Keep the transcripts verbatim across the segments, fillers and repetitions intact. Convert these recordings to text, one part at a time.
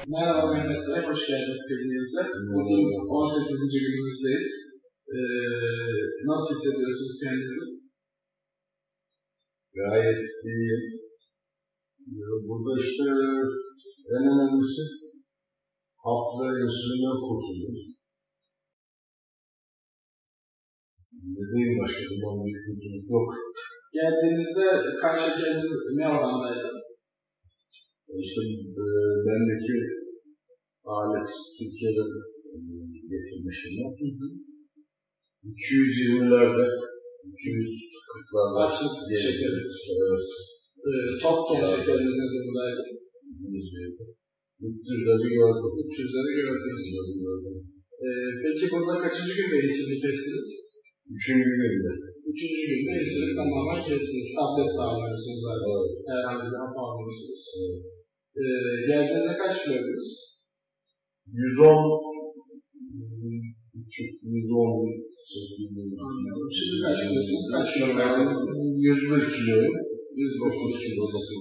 Merhaba Mehmet Bey, hoş geldiniz kliniğimize. Bugün on sekizinci günümüzdeyiz. Ee, nasıl hissediyorsunuz kendinizi? Gayet iyi. Burada işte en önemlisi hap ve insülinden kurtuldum. Ne diyeyim başka, bundan bir kurtuluk yok. Geldiğinizde kan şekeriniz ne orandaydı? İşte e, bendeki alet Türkiye'den e, getirmişim ben. Hı hı. iki yüz yirmilerde, iki yüz kırklarda açlık şekeri. Evet. E, Toplam şekeriniz ne durumdaydı? üç yüzleri gördüm. üç yüzleri gördünüz. E, peki burada kaçıncı günde insülini kestiniz? Üçüncü günde. Üçüncü günde insülini tamamen kestiniz. Tablet de almıyorsunuz zaten. Evet. Herhangi bir hap almıyorsunuz. Evet. E, geldiğinizde kaç kiloydunuz? yüz on yüz on Şimdi kaç kilosunuz? Kaç kilo verdiniz? yüz bir kilo. yüz dokuz kilo.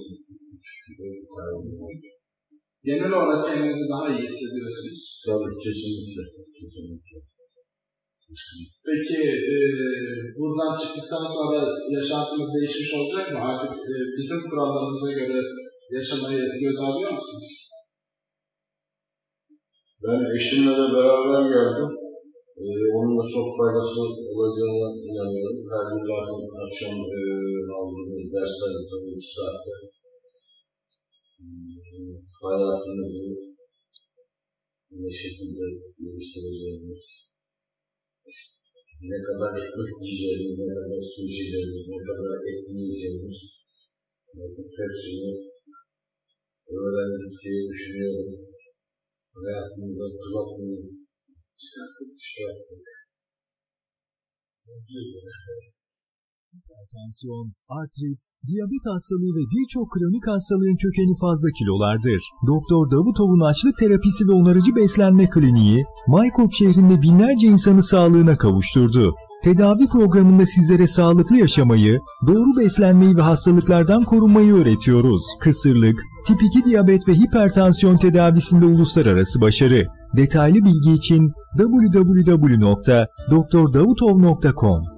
Genel olarak kendinizi daha iyi hissediyorsunuz. Tabii, kesinlikle. kesinlikle. Peki e, buradan çıktıktan sonra yaşantınız değişmiş olacak mı? Artık e, bizim kurallarımıza göre yaşamayı göze alıyor musunuz? Ben eşimle de beraber geldim. Ee, onunla çok faydası olacağına inanıyorum. Her gün zaten akşam e, aldığımız dersler tabii iki saatte e, hayatımızı ne şekilde geliştireceğimiz, ne kadar ekmek yiyeceğimiz, ne kadar su içeceğimiz, ne kadar et yiyeceğimiz, artık hepsini öğrendik diye düşünüyorum. Hayatımıza kızartmayı çıkarttık, çıkarttık. Hipertansiyon, artrit, diyabet hastalığı ve birçok kronik hastalığın kökeni fazla kilolardır. Doktor Davutov'un açlık terapisi ve onarıcı beslenme kliniği, Maykop şehrinde binlerce insanı sağlığına kavuşturdu. Tedavi programında sizlere sağlıklı yaşamayı, doğru beslenmeyi ve hastalıklardan korunmayı öğretiyoruz. Kısırlık, tip iki diyabet ve hipertansiyon tedavisinde uluslararası başarı. Detaylı bilgi için double-u double-u double-u nokta doktor davutov nokta com